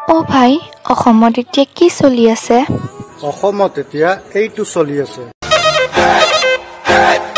ও ভাই অসমত এতিয়া কি চলি আছে অসমত এতিয়া এইটো চলি আছে